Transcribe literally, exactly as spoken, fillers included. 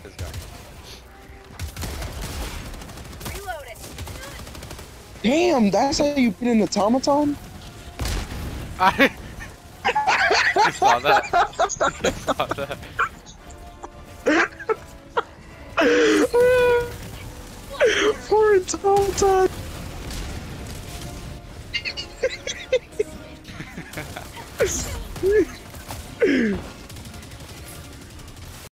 this guy. Reload it. Damn, that's how you beat an automaton? I you saw that. You saw that. Poor automaton.